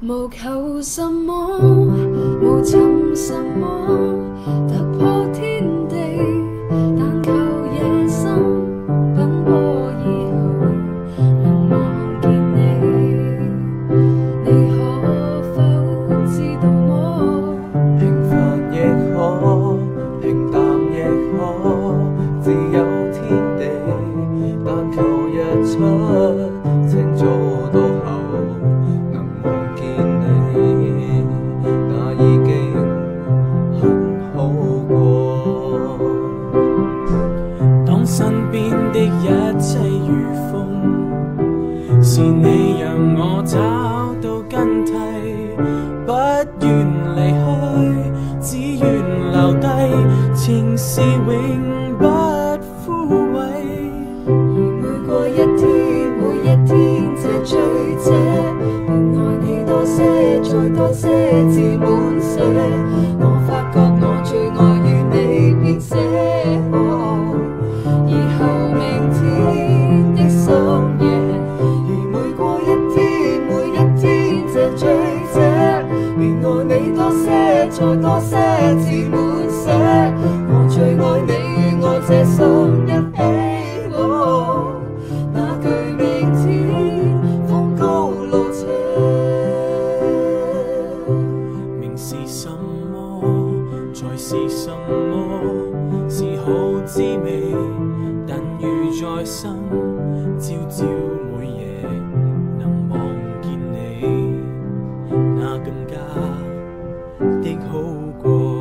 無求什麼，無尋什麼，突破天地，但求夜深奔波以後能望見你。你可否知道我？ 平凡亦可，平淡亦可，自有天地，但求日出清早到後能望見你，那已經很好過。當身邊的一切如風，是你讓我找到根蒂，不願離開，只願留低，情是永不枯萎。 而每過一天，每一天這醉者，便愛你多些，再多些，自滿瀉。我發覺我最愛與你編寫，以後明天的深夜。而每過一天，每一天這醉者，便愛你多些，再多些，自滿瀉。我最愛你與我這心一起，那句明天風高路斜。 明是什麼，在是什麼，是好滋味，但如在生，朝朝每夜能望見你，那更加的好過。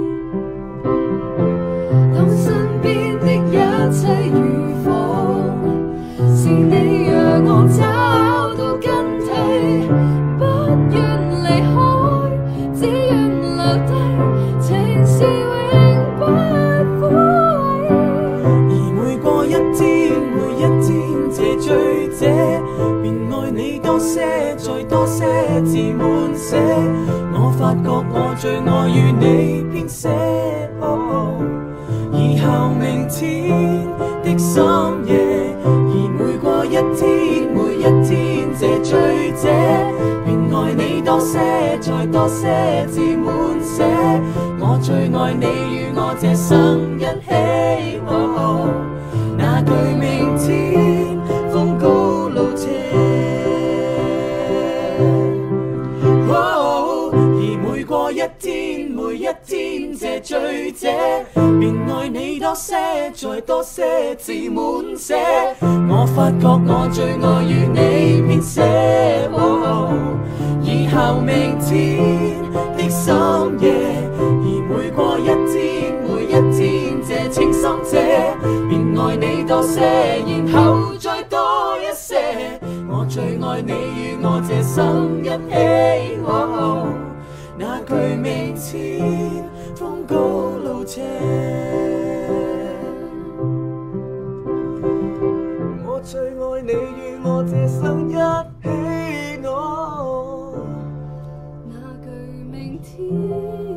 當身邊的一切如風，是你讓我找到根蒂，不願離開，只願留低，情是永不枯萎。 而每過一天，每一天這醉者，便愛你多些，再多些，自滿瀉。我發覺我最愛與你編寫，以後明天的深夜。而每過一天，每一天這醉者，便愛你多些，再多些，自滿瀉。我最愛你與我這生一起，那句明天風高路斜。而每過一天，每一天這醉者，便愛你多些，再多些，自滿瀉。我發覺我最愛與你編寫，以後明天的深夜。而每過一天，每一天這清心者，便愛你多些，然後再多一些。我最愛你與我這心一起，那句明天風高路斜。我最愛你與我這生一起， 那句明天